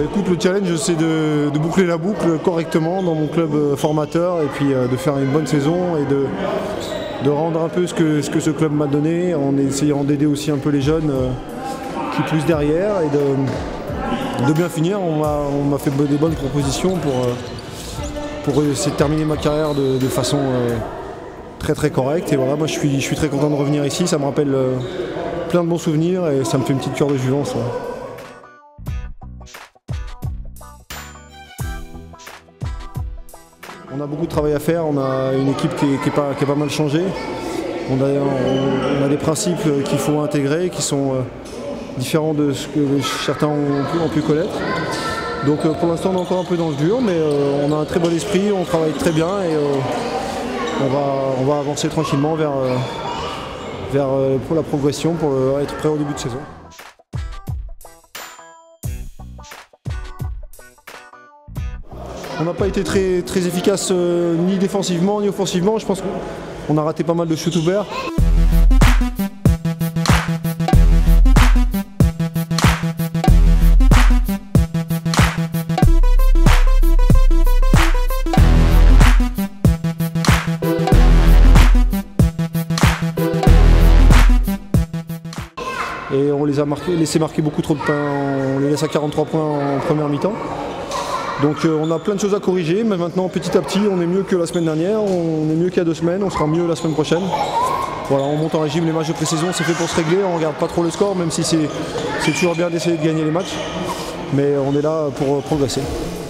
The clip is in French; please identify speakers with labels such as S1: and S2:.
S1: Écoute, le challenge c'est de boucler la boucle correctement dans mon club formateur et puis de faire une bonne saison et de rendre un peu ce que ce club m'a donné en essayant d'aider aussi un peu les jeunes qui poussent derrière et de bien finir. On m'a fait des bonnes propositions pour essayer de terminer ma carrière de façon très correcte. Et voilà, moi je suis très content de revenir ici, ça me rappelle plein de bons souvenirs et ça me fait une petite cure de juvence. On a beaucoup de travail à faire, on a une équipe qui est pas mal changée. On a des principes qu'il faut intégrer, qui sont différents de ce que certains ont pu connaître. Donc pour l'instant on est encore un peu dans le dur, mais on a un très bon esprit, on travaille très bien et on va avancer tranquillement vers pour la progression, pour être prêt au début de saison. On n'a pas été très efficace ni défensivement ni offensivement. Je pense qu'on a raté pas mal de shoots ouverts. Et on les a laissé marquer beaucoup trop de points. On les laisse à 43 points en première mi-temps. Donc on a plein de choses à corriger, mais maintenant petit à petit on est mieux que la semaine dernière, on est mieux qu'il y a 2 semaines, on sera mieux la semaine prochaine. Voilà, on monte en régime, les matchs de pré-saison c'est fait pour se régler, on ne regarde pas trop le score, même si c'est toujours bien d'essayer de gagner les matchs, mais on est là pour progresser.